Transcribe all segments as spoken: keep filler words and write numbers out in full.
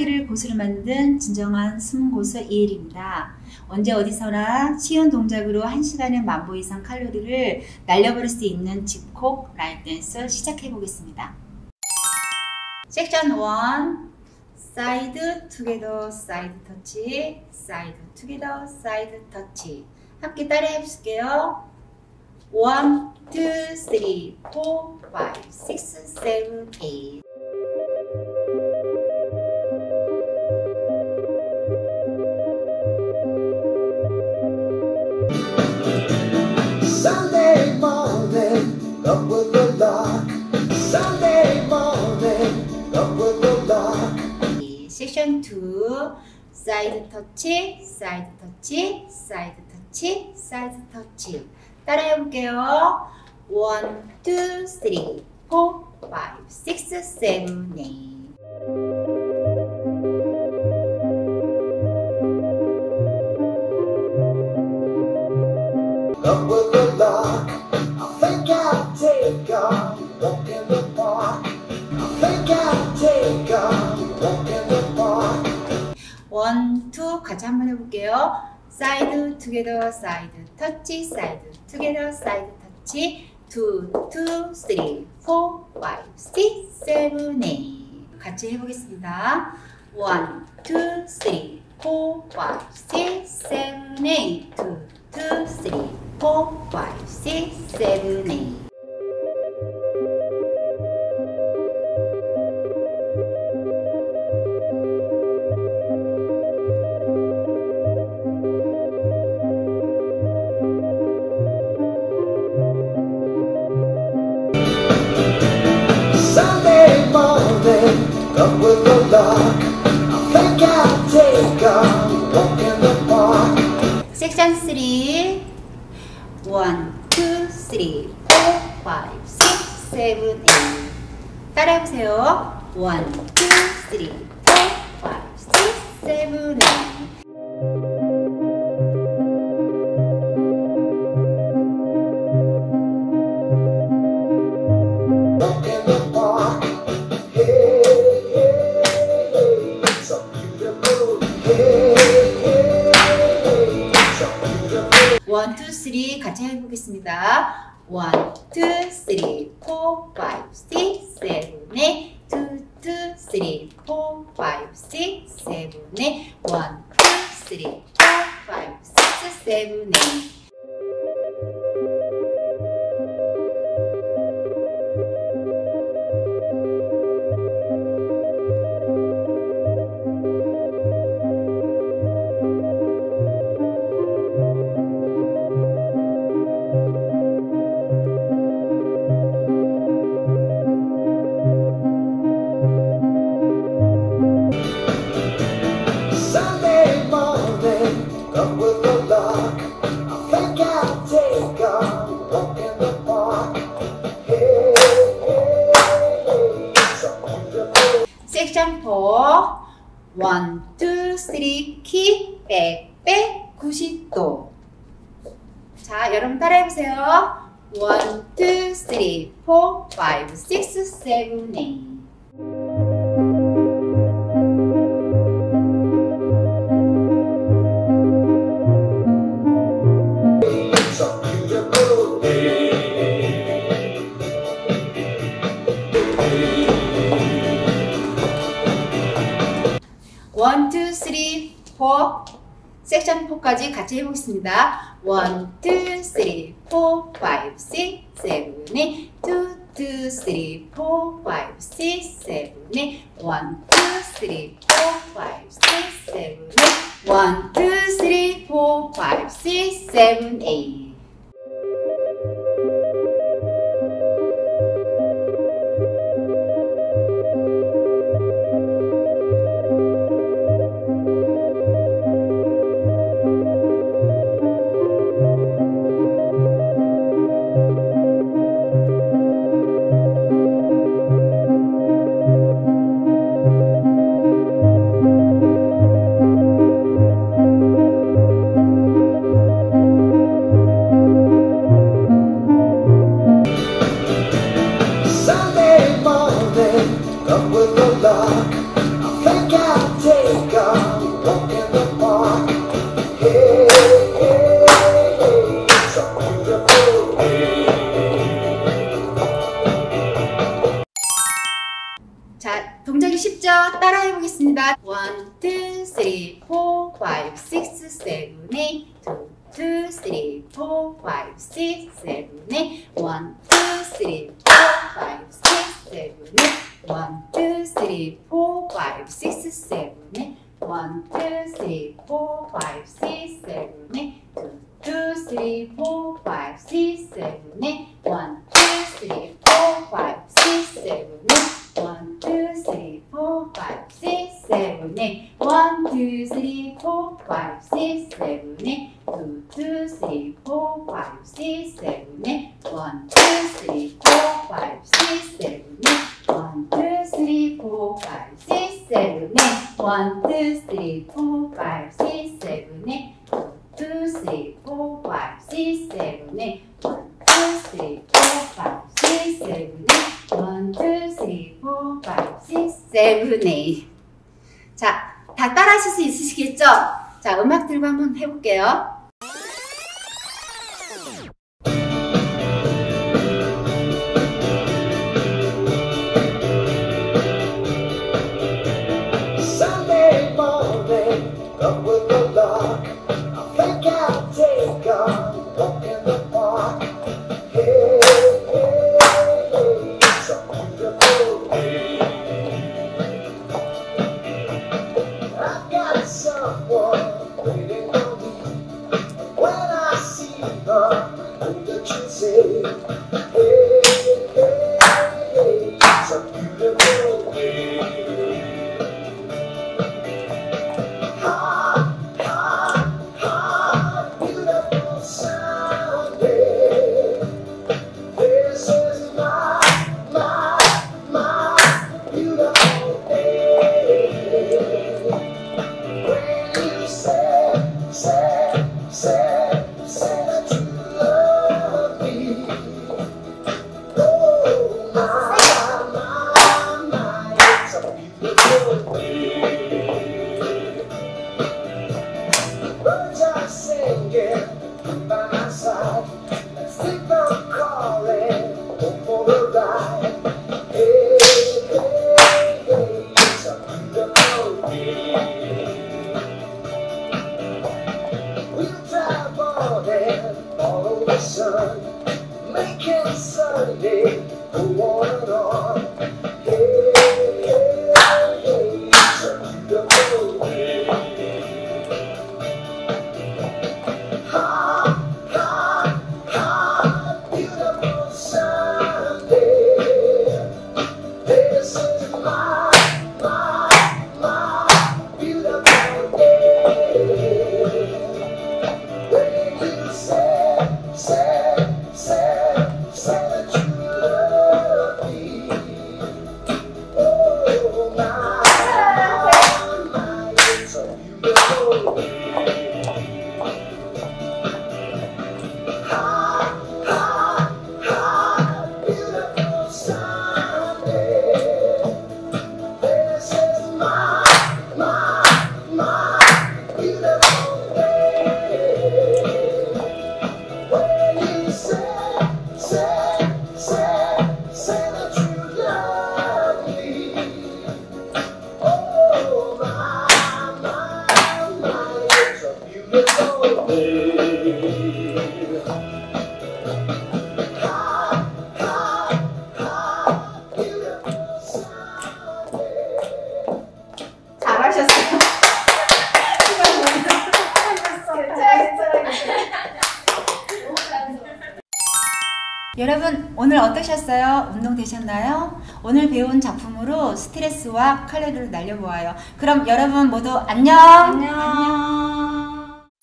말하기를 고수로 만든 진정한 숨고수 이엘입니다. 언제 어디서나 쉬운 동작으로 한 시간에 만 보 이상 칼로리를 날려버릴 수 있는 집콕 라인 댄스 시작해 보겠습니다. 섹션 일 사이드 투게더 사이드 터치 사이드 투게더 사이드 터치 함께 따라해 볼게요. 원, 투, 쓰리, 포, 파이브, 식스, 세븐, 에잇 Sunday morning, up with the lark. Sunday morning, up with the lark. 섹션 이 사이드 터치, 사이드 터치, 사이드 터치, 사이드 터치 따라해 볼게요. 원, 투, 쓰리, 포, 파이브, 식스, 세븐, 에잇 Up with the lark. I think I'll take a walk in the park. I think I'll take a walk in the park. 원, 투 같이 한번 해볼게요. 사이드 투게더 사이드 터치 사이드 투게더 사이드 터치 투, 투, 쓰리, 포, 파이브, 식스, 세븐, 에잇 같이 해보겠습니다. 원, 투, 쓰리, 포, 파이브, 식스, 세븐, 에잇 투, 투, 쓰리, 포, 파이브, 식스, 세븐, 에잇 Sunday morning, up with the lark. I think I'll take a walk in the park. 섹션 쓰리 원, 투, 쓰리, 포, 파이브, 식스, 세븐, 에잇 따라해보세요. 원, 투, 쓰리, 포, 파이브, 식스, 세븐, 에잇 Walk in the park. Hey, hey, hey, so beautiful. Hey, hey, hey, so beautiful. 원, 투, 쓰리 같이 해보겠습니다. 원, 투, 쓰리, 포, 파이브, 식스, 세븐, 에잇 투, 투, 쓰리, 포, 파이브, 식스, 세븐, 에잇 원, 투, 쓰리, 포, 파이브, 식스, 세븐, 에잇 Sunday morning, up with the lark. I think I'll take a walk in the park. Hey, hey, hey, so beautiful. 섹션 사 원, 투, 쓰리, 킥, 백, 백, 구십 도 자, 여러분 따라해보세요. 원, 투, 쓰리, 포, 파이브, 식스, 세븐, 에잇 So beautiful. 원, 투, 쓰리, 포 섹션 사까지 같이 해보겠습니다. 원, 투, 쓰리, 포, 파이브, 식스, 세븐, 에잇 투, 투, 쓰리, 포, 파이브, 식스, 세븐, 에잇 원, 투, 쓰리, 포, 파이브, 식스, 세븐, 에잇 원, 투, 쓰리, 포, 파이브, 식스, 세븐, 에잇 하겠습니다. one, two, three, four, five, six, seven, eight, two, two, three, four, five, six, seven, eight, one, two, three, four, five, six, seven, eight, one, two, three, four, five, six, seven, eight, one, two, three, four, five, six, seven, eight, two, two, three, four, five, six, seven, eight, one, two, three, four, five, six, seven, eight, one, two, three, four, five, six, seven, eight, one, two, three, four, five, six, seven, eight, two, two, three, four, five, six, seven, eight, one, two, three, four, five, six, seven, eight, one, two, three, four, five, six, seven, eight, one, two, three, four, five, six, seven, eight, two, three, four, five, six, seven, eight, one, two, three, four, five, six, seven, eight, one, two, three, four, five, six, seven, eight. 자, 다 따라하실 수 있으시겠죠? 자, 음악 들고 한번 해볼게요. Sunday morning, up with the lark. I think I'll take a walk in the park. Hey, hey, hey, it's a beautiful day. I've got someone waiting on me. When I see her, hope that you say, hey, hey, hey, it's a beautiful day. Hot, hot, hot, beautiful Sunday. This is my, my, my beautiful day. When you say, say, say, say that you love me. Oh, my, my, my, it's a beautiful day. Birds are singing by my side. Let's take the car and go for a ride. Hey, hey, hey, it's a beautiful day. We'll drive on and follow the sun, making Sunday go on and on. Hey, hey, hey, it's a beautiful day. Hot, hot, hot, beautiful Sunday. This is my, my, my beautiful day. When you say, say, say, say that you love me. Oh, my, my, my, it's a beautiful day. Hot, hot, hot, beautiful Sunday. This is my, my, my beautiful day. When you say, say, say, say that you love me. Oh, my, my, my, it's a beautiful day. Hot, hot, hot, beautiful Sunday. 잘하셨어요. 여러분 오늘 어떠셨어요? 운동 되셨나요? 오늘 배운 작품으로 스트레스와 칼로리를 날려보아요. 그럼 여러분 모두 안녕. 안녕.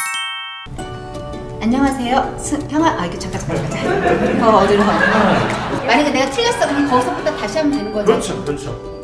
안녕하세요. 스, 평화. 아 이거 잠깐 잠깐 잠깐. 더 어지러워. 만약에 내가 틀렸어 그럼 거기서부터 다시 하면 되는 거죠? 그렇죠, 그렇죠.